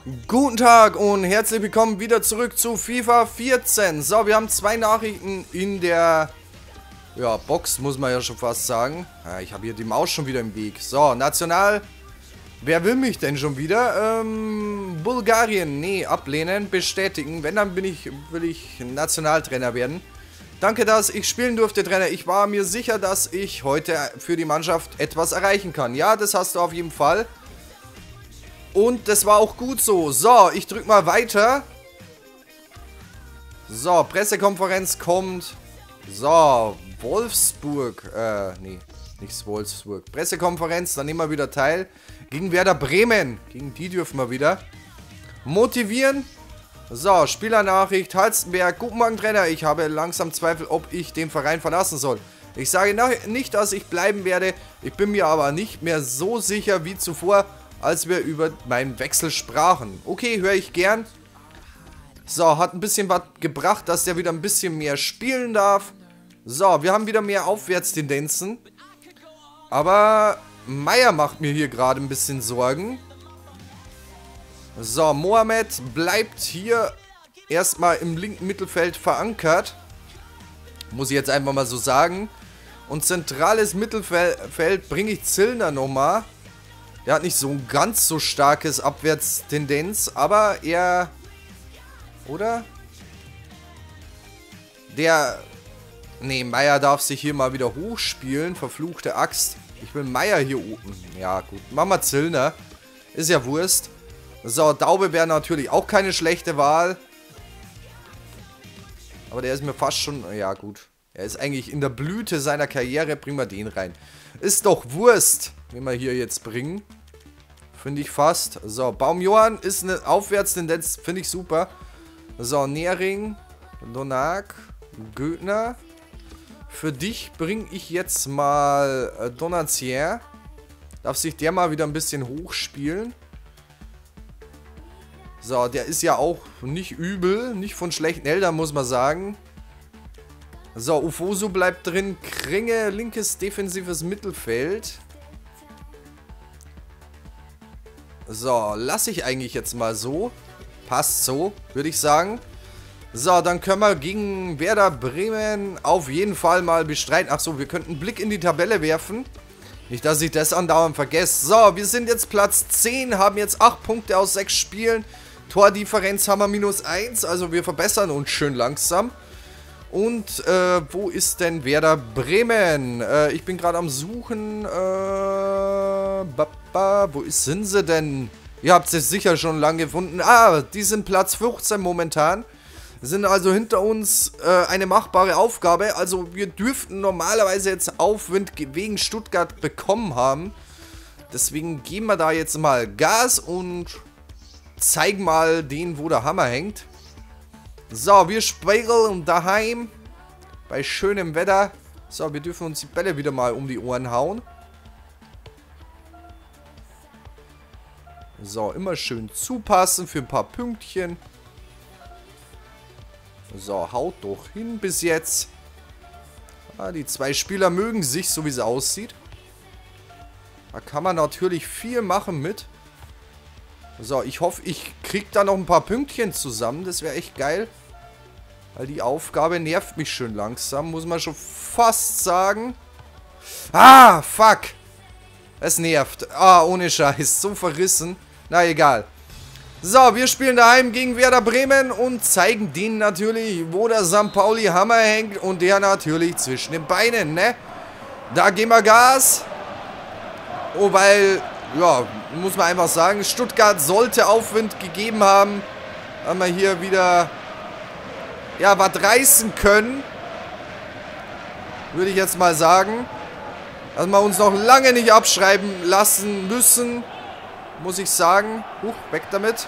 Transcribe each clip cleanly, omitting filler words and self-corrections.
Guten Tag und herzlich willkommen wieder zurück zu FIFA 14. So, wir haben zwei Nachrichten in der Box, muss man ja schon fast sagen. Ja, ich habe hier die Maus schon wieder im Weg. So, national. Wer will mich denn schon wieder? Bulgarien, nee, ablehnen, bestätigen. Wenn, dann will ich Nationaltrainer werden. Danke, dass ich spielen durfte, Trainer. Ich war mir sicher, dass ich heute für die Mannschaft etwas erreichen kann. Ja, das hast du auf jeden Fall. Und das war auch gut so. So, ich drück mal weiter. So, Pressekonferenz kommt. So, Wolfsburg. Nee, nicht Wolfsburg. Pressekonferenz, dann nehmen wir wieder teil. Gegen Werder Bremen. Gegen die dürfen wir wieder. Motivieren. So, Spielernachricht. Halstenberg. Guten Morgen, Trainer. Ich habe langsam Zweifel, ob ich den Verein verlassen soll. Ich sage nicht, dass ich bleiben werde. Ich bin mir aber nicht mehr so sicher wie zuvor, als wir über meinen Wechsel sprachen. Okay, höre ich gern. So, hat ein bisschen was gebracht, dass der wieder ein bisschen mehr spielen darf. So, wir haben wieder mehr Aufwärtstendenzen. Aber Meier macht mir hier gerade ein bisschen Sorgen. So, Mohamed bleibt hier erstmal im linken Mittelfeld verankert. Muss ich jetzt einfach mal so sagen. Und zentrales Mittelfeld bringe ich Zillner nochmal. Der hat nicht so ein ganz so starkes Abwärtstendenz, aber er... Oder? Nee, Meier darf sich hier mal wieder hochspielen. Verfluchte Axt. Ich will Meier hier oben. Ja, gut. Machen wir Zillner. Ist ja Wurst. So, Daube wäre natürlich auch keine schlechte Wahl. Aber der ist mir fast schon... Ja, gut. Er ist eigentlich in der Blüte seiner Karriere. Bringen wir den rein. Ist doch Wurst, den wir hier jetzt bringen. Finde ich fast. So, Baumjohann ist eine Aufwärtstendenz. Finde ich super. So, Nehring, Donak, Götner. Für dich bringe ich jetzt mal Donatier. Darf sich der mal wieder ein bisschen hochspielen. So, der ist ja auch nicht übel. Nicht von schlechten Eltern, muss man sagen. So, Ufosu bleibt drin. Kringe, linkes defensives Mittelfeld. So, lasse ich eigentlich jetzt mal so. Passt so, würde ich sagen. So, dann können wir gegen Werder Bremen auf jeden Fall mal bestreiten. Achso, wir könnten einen Blick in die Tabelle werfen. Nicht, dass ich das andauernd vergesse. So, wir sind jetzt Platz 10, haben jetzt 8 Punkte aus 6 Spielen. Tordifferenz haben wir -1, also wir verbessern uns schön langsam. Und, wo ist denn Werder Bremen? Ich bin gerade am Suchen. Wo sind sie denn? Ihr habt sie sicher schon lange gefunden. Ah, die sind Platz 14 momentan. Sind also hinter uns eine machbare Aufgabe. Also wir dürften normalerweise jetzt Aufwind wegen Stuttgart bekommen haben. Deswegen geben wir da jetzt mal Gas und zeigen mal denen, wo der Hammer hängt. So, wir spielen daheim bei schönem Wetter. So, wir dürfen uns die Bälle wieder mal um die Ohren hauen. So, immer schön zupassen für ein paar Pünktchen. So, haut doch hin bis jetzt. Ah, die zwei Spieler mögen sich, so wie es aussieht. Da kann man natürlich viel machen mit. So, ich hoffe, ich kriege da noch ein paar Pünktchen zusammen. Das wäre echt geil. Weil die Aufgabe nervt mich schön langsam, muss man schon fast sagen. Ah, fuck. Es nervt. Ah, ohne Scheiß. So verrissen. Na, egal. So, wir spielen daheim gegen Werder Bremen und zeigen denen natürlich, wo der St. Pauli Hammer hängt. Und der natürlich zwischen den Beinen, ne? Da geben wir Gas. Oh, weil, ja, muss man einfach sagen, Stuttgart sollte Aufwind gegeben haben. Haben wir hier wieder... Ja, was reißen können, würde ich jetzt mal sagen. Dass wir uns noch lange nicht abschreiben lassen müssen, muss ich sagen. Huch, weg damit.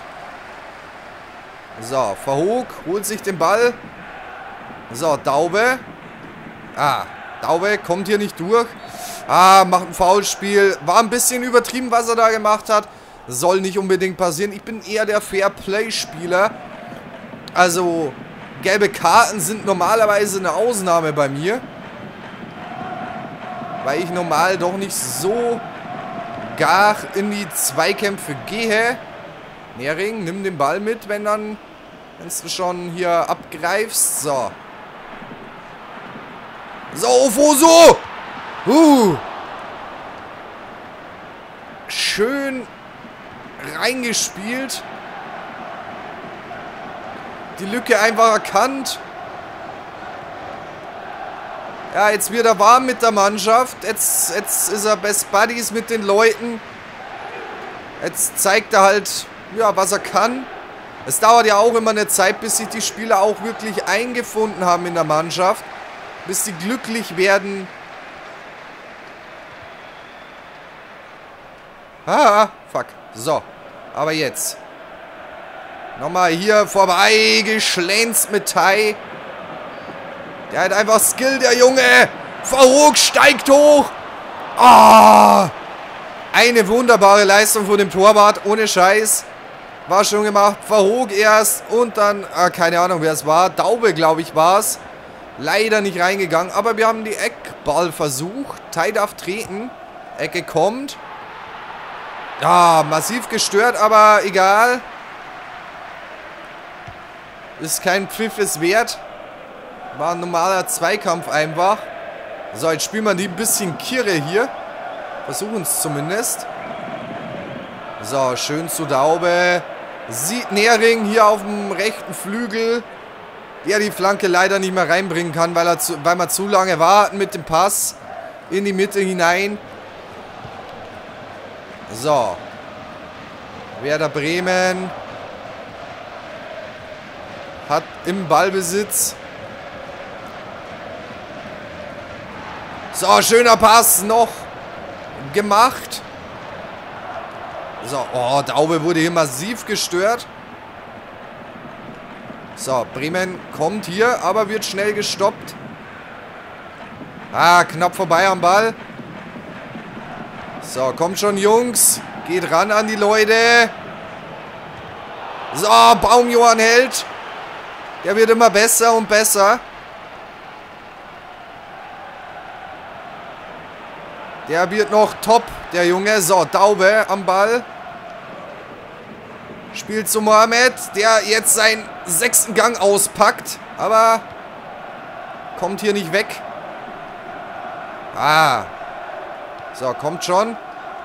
So, Verhoog holt sich den Ball. So, Daube. Ah, Daube kommt hier nicht durch. Ah, macht ein Foulspiel. War ein bisschen übertrieben, was er da gemacht hat. Soll nicht unbedingt passieren. Ich bin eher der Fair-Play-Spieler. Also... Gelbe Karten sind normalerweise eine Ausnahme bei mir. Weil ich normal doch nicht so gar in die Zweikämpfe gehe. Nehring, nimm den Ball mit, wenn du schon hier abgreifst. So. So, Ofoso! Schön reingespielt. Die Lücke einfach erkannt. Ja, jetzt wird er warm mit der Mannschaft. Jetzt ist er Best Buddies mit den Leuten. Jetzt zeigt er halt, ja, was er kann. Es dauert ja auch immer eine Zeit, bis sich die Spieler auch wirklich eingefunden haben in der Mannschaft. Bis sie glücklich werden. Ah, fuck. So, aber jetzt. Nochmal hier vorbei geschlänzt mit Tai. Der hat einfach Skill, der Junge. Faruk steigt hoch. Ah! Eine wunderbare Leistung von dem Torwart. Ohne Scheiß. War schon gemacht. Faruk erst. Und dann, keine Ahnung, wer es war. Daube, glaube ich, war es. Leider nicht reingegangen. Aber wir haben die Eckball versucht. Tai darf treten. Ecke kommt. Ja, massiv gestört, aber egal. Ist kein Pfiff, ist wert. War ein normaler Zweikampf einfach. So, jetzt spielen wir die ein bisschen Kirre hier. Versuchen es zumindest. So, schön zu Daube. Sieht Nehring hier auf dem rechten Flügel. Der die Flanke leider nicht mehr reinbringen kann, weil wir zu lange warten mit dem Pass in die Mitte hinein. So. Werder Bremen hat im Ballbesitz. So, schöner Pass noch gemacht. So, oh, Daube wurde hier massiv gestört. So, Bremen kommt hier, aber wird schnell gestoppt. Ah, knapp vorbei am Ball. So, kommt schon, Jungs. Geht ran an die Leute. So, Baumjohann hält. Der wird immer besser und besser. Der wird noch top, der Junge. So, Daube am Ball. Spielt zu Mohamed, der jetzt seinen 6. Gang auspackt. Aber kommt hier nicht weg. Ah. So, kommt schon.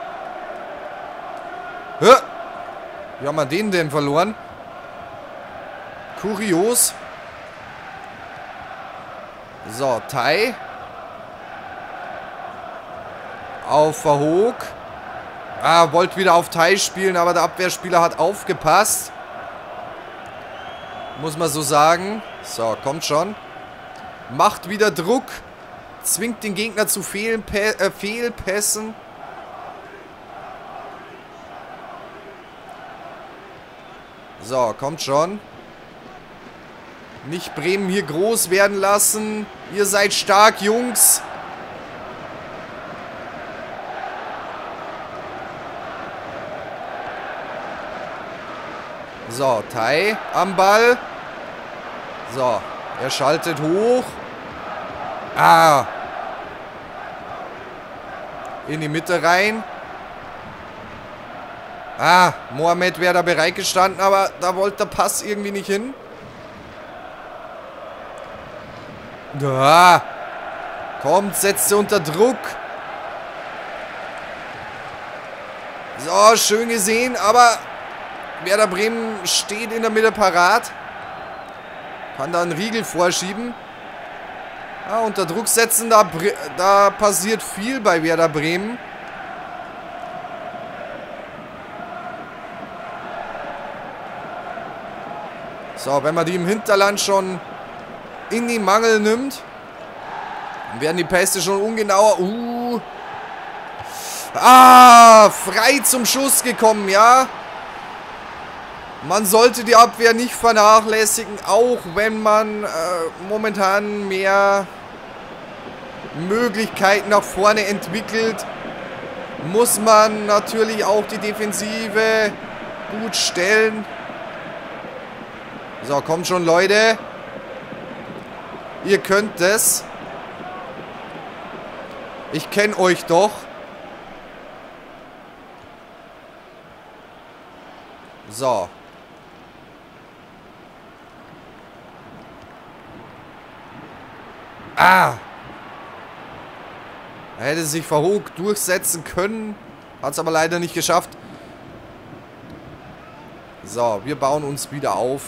Wie haben wir den denn verloren? Kurios. So, Tai. Auf Verhoog. Ah, wollte wieder auf Tai spielen, aber der Abwehrspieler hat aufgepasst. Muss man so sagen. So, kommt schon. Macht wieder Druck. Zwingt den Gegner zu Fehlpässen. So, kommt schon. Nicht Bremen hier groß werden lassen. Ihr seid stark, Jungs. So, Tai am Ball. So, er schaltet hoch. Ah. In die Mitte rein. Ah, Mohamed wäre da bereit gestanden, aber da wollte der Pass irgendwie nicht hin. Da. Kommt, setzt sie unter Druck. So, schön gesehen, aber Werder Bremen steht in der Mitte parat. Kann da einen Riegel vorschieben. Ja, unter Druck setzen, da passiert viel bei Werder Bremen. So, wenn man die im Hinterland schon in die Mangel nimmt, dann werden die Pässe schon ungenauer. Ah, frei zum Schuss gekommen, ja. Man sollte die Abwehr nicht vernachlässigen, auch wenn man momentan mehr Möglichkeiten nach vorne entwickelt, muss man natürlich auch die Defensive gut stellen. So, kommt schon, Leute. Ihr könnt es. Ich kenne euch doch. So. Ah! Er hätte sich verhogt durchsetzen können. Hat es aber leider nicht geschafft. So, wir bauen uns wieder auf.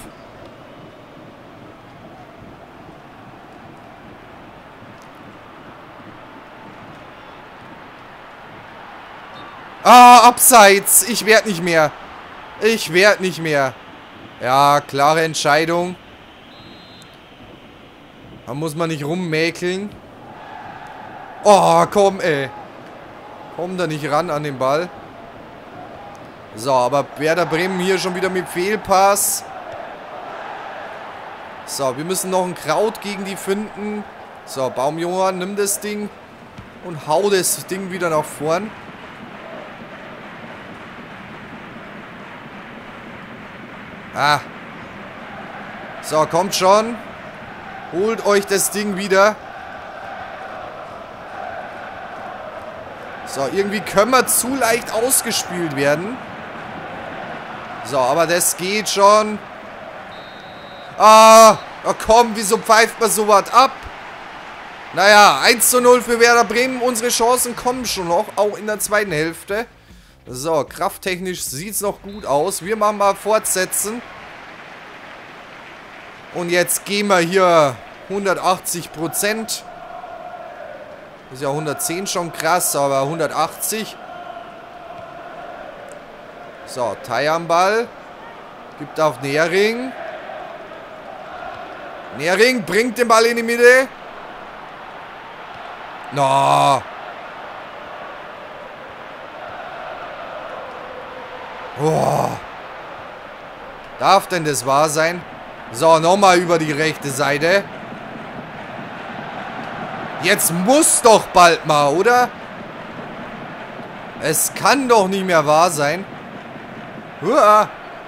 Ah, abseits. Ich werde nicht mehr. Ich werde nicht mehr. Ja, klare Entscheidung. Da muss man nicht rummäkeln. Oh, komm, ey. Komm da nicht ran an den Ball. So, aber Werder Bremen hier schon wieder mit Fehlpass. So, wir müssen noch ein Kraut gegen die finden. So, Baumjohann, nimm das Ding und hau das Ding wieder nach vorn. Ah. So, kommt schon. Holt euch das Ding wieder. So, irgendwie können wir zu leicht ausgespielt werden. So, aber das geht schon. Ah, oh komm, wieso pfeift man sowas ab? Naja, 1:0 für Werder Bremen. Unsere Chancen kommen schon noch, auch in der zweiten Hälfte. So, krafttechnisch sieht es noch gut aus. Wir machen mal fortsetzen. Und jetzt gehen wir hier 180%. Ist ja 110 schon krass, aber 180. So, Tai am Ball. Gibt auf Nehring. Nehring bringt den Ball in die Mitte. No. Oh. Darf denn das wahr sein? So, nochmal über die rechte Seite. Jetzt muss doch bald mal, oder? Es kann doch nicht mehr wahr sein. Uah.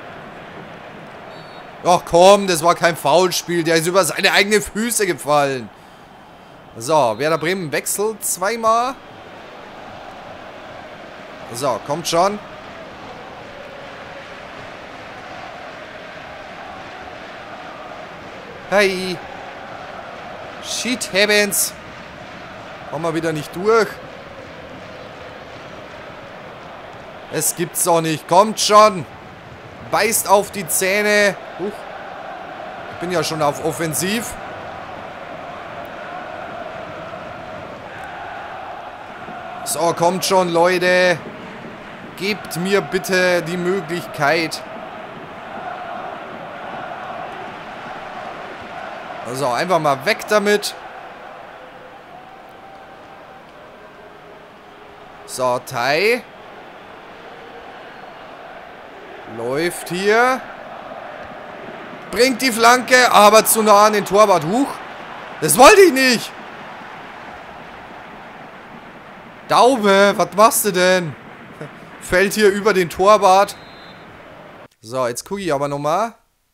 Ach komm, das war kein Foulspiel. Der ist über seine eigenen Füße gefallen. So, Werder Bremen wechselt zweimal. So, kommt schon. Hey. Shit happens. Kommen wir wieder nicht durch. Es gibt's doch nicht. Kommt schon. Beißt auf die Zähne. Ich bin ja schon auf Offensiv. So, kommt schon, Leute. Gebt mir bitte die Möglichkeit. Also, einfach mal weg damit. So, Tai. Läuft hier. Bringt die Flanke, aber zu nah an den Torwart. Huch. Das wollte ich nicht. Daube, was machst du denn? Fällt hier über den Torwart. So, jetzt gucke ich aber nochmal.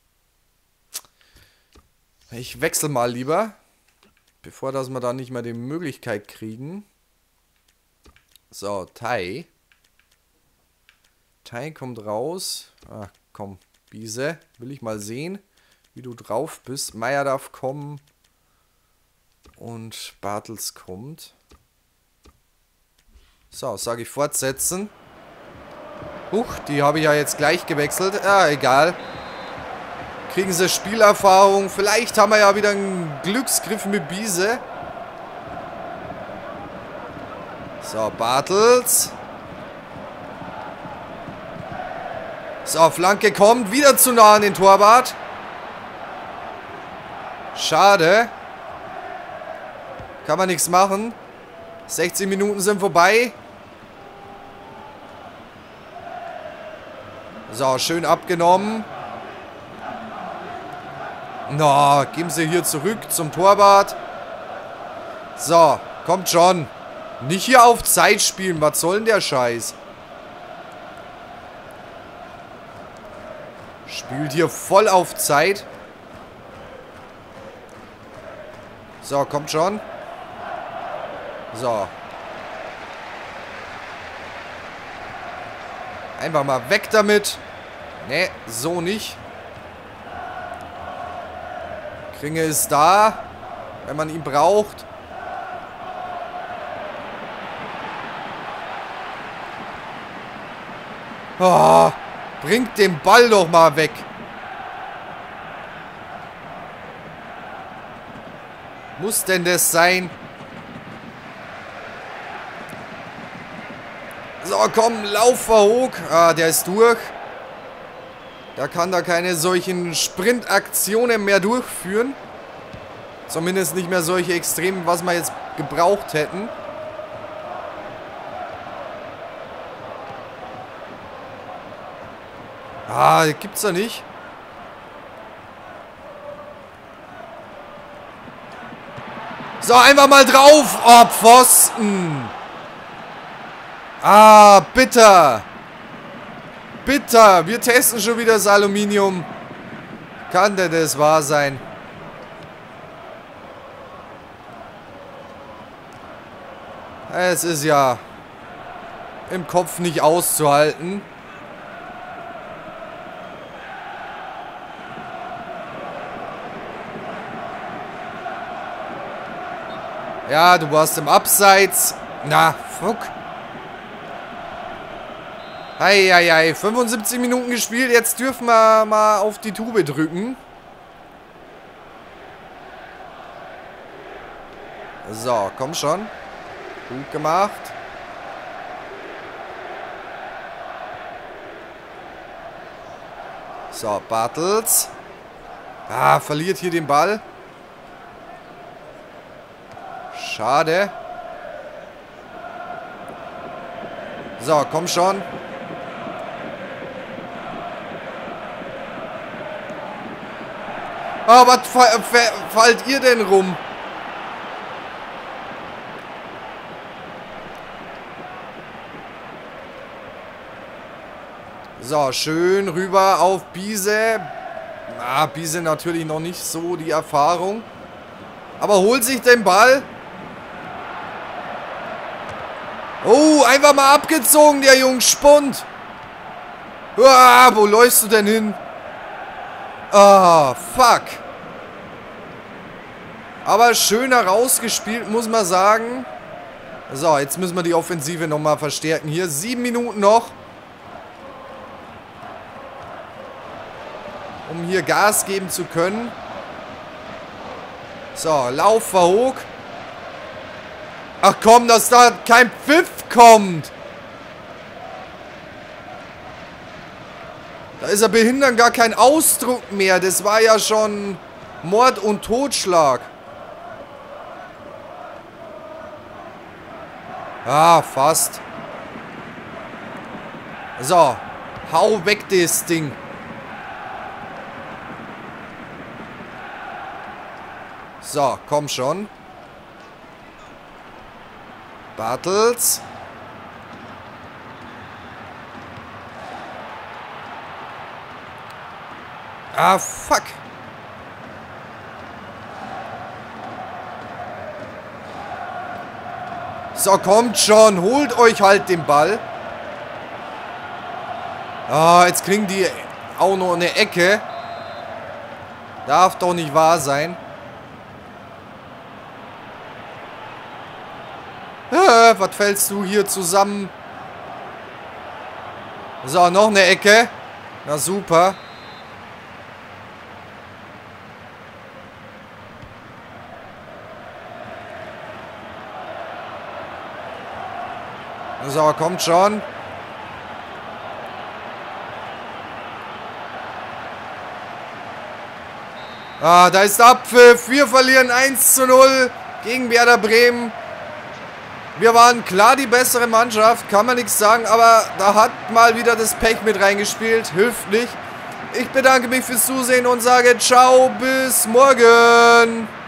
Ich wechsle mal lieber. Bevor dass wir da nicht mehr die Möglichkeit kriegen. So, Tai. Tai kommt raus. Ach, komm, Biese. Will ich mal sehen, wie du drauf bist. Meier darf kommen. Und Bartels kommt. So, sage ich fortsetzen. Huch, die habe ich ja jetzt gleich gewechselt. Ja, egal. Kriegen sie Spielerfahrung. Vielleicht haben wir ja wieder einen Glücksgriff mit Biese. So, Bartels. So, Flanke kommt. Wieder zu nah an den Torwart. Schade. Kann man nichts machen. 16 Minuten sind vorbei. So, schön abgenommen. Na, geben sie hier zurück zum Torwart. So, kommt schon. Nicht hier auf Zeit spielen. Was soll denn der Scheiß? Spielt hier voll auf Zeit. So, kommt schon. So. Einfach mal weg damit. Ne, so nicht. Kringe ist da, wenn man ihn braucht. Oh, bringt den Ball doch mal weg. Muss denn das sein? So, komm, lauf Verhoog. Ah, der ist durch. Der kann da keine solchen Sprintaktionen mehr durchführen. Zumindest nicht mehr solche Extremen, was wir jetzt gebraucht hätten. Ah, gibt's da nicht. So, einfach mal drauf. Oh, Pfosten. Ah, bitter. Bitter. Wir testen schon wieder das Aluminium. Kann denn das wahr sein? Es ist ja im Kopf nicht auszuhalten. Ja, du warst im Abseits. Na, fuck. Eieiei, 75 Minuten gespielt. Jetzt dürfen wir mal auf die Tube drücken. So, komm schon. Gut gemacht. So, Bartels. Ah, verliert hier den Ball. Schade. So, komm schon. Oh, was fallt ihr denn rum? So, schön rüber auf Biese. Ah, Biese natürlich noch nicht so die Erfahrung. Aber holt sich den Ball. Oh, einfach mal abgezogen, der Jungspund. Ah, wo läufst du denn hin? Ah, fuck. Aber schön herausgespielt, muss man sagen. So, jetzt müssen wir die Offensive nochmal verstärken. Hier, 7 Minuten noch. Um hier Gas geben zu können. So, Lauf Verhoog. Ach komm, dass da kein Pfiff kommt. Da ist er behindern gar kein Ausdruck mehr. Das war ja schon Mord und Totschlag. Ah, fast. So, hau weg das Ding. So, komm schon. Bartels. Ah, fuck. So, kommt schon. Holt euch halt den Ball. Ah, jetzt kriegen die auch noch eine Ecke. Darf doch nicht wahr sein. Was fällst du hier zusammen? So, noch eine Ecke. Na super. So, kommt schon. Ah, da ist der Abpfiff. Wir verlieren 1:0 gegen Werder Bremen. Wir waren klar die bessere Mannschaft, kann man nichts sagen, aber da hat mal wieder das Pech mit reingespielt, hilft nicht. Ich bedanke mich fürs Zusehen und sage ciao, bis morgen.